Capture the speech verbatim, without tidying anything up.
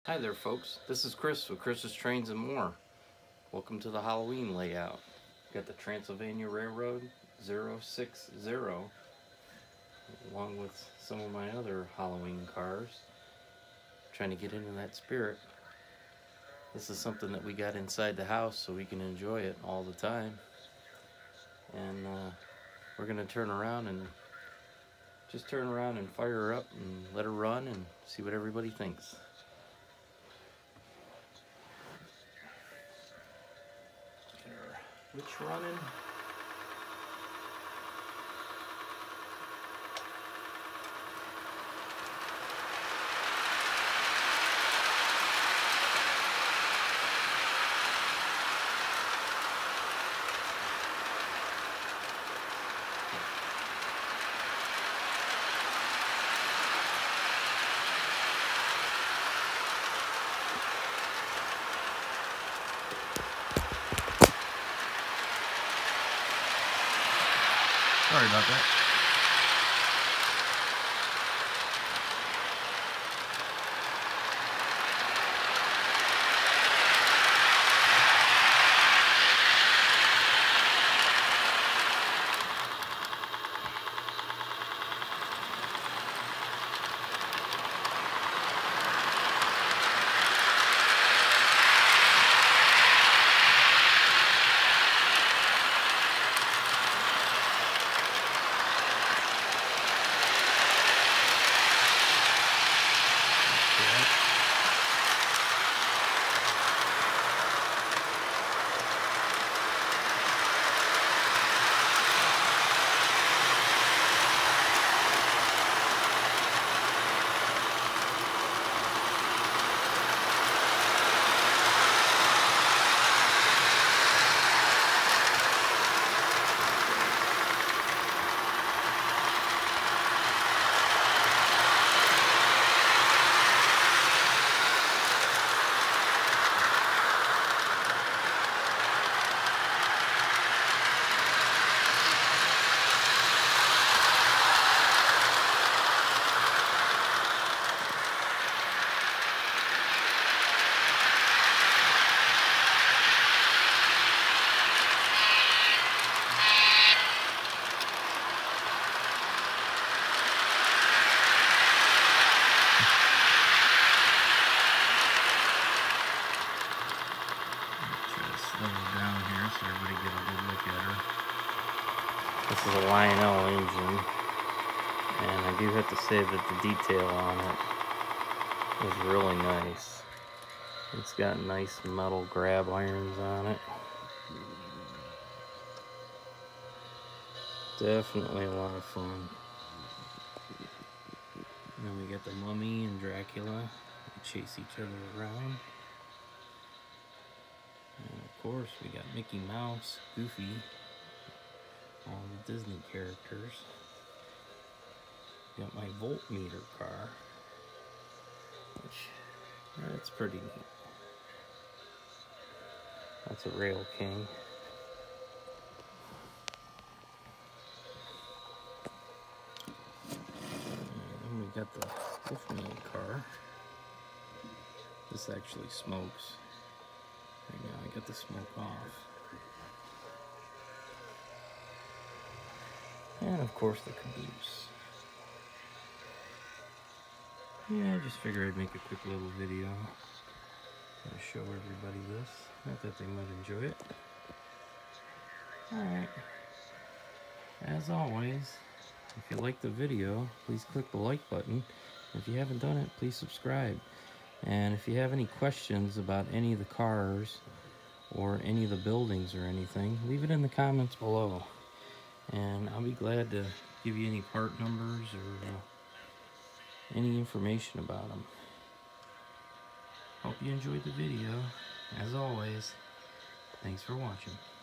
Hi there folks, this is Chris with Chris's Trains and More. Welcome to the Halloween layout. Got the Transylvania Railroad zero six zero along with some of my other Halloween cars. Trying to get into that spirit. This is something that we got inside the house so we can enjoy it all the time. And uh, we're going to turn around and just turn around and fire her up and let her run and see what everybody thinks. Which running? Sorry about that. Down here so everybody get a good look at her. This is a Lionel engine, and I do have to say that the detail on it is really nice. It's got nice metal grab irons on it. Definitely a lot of fun. And then we got the Mummy and Dracula. They chase each other around. And of course, we got Mickey Mouse, Goofy, all the Disney characters. Got my voltmeter car, which, that's pretty neat. That's a Rail King. And then we got the Tiffany car. This actually smokes. Right now I got the smoke off. And of course the caboose. Yeah, I just figured I'd make a quick little video to show everybody this. Not that they might enjoy it. Alright. As always, if you like the video, please click the like button. If you haven't done it, please subscribe. And if you have any questions about any of the cars or any of the buildings or anything, leave it in the comments below. And I'll be glad to give you any part numbers or uh, any information about them. Hope you enjoyed the video. As always, thanks for watching.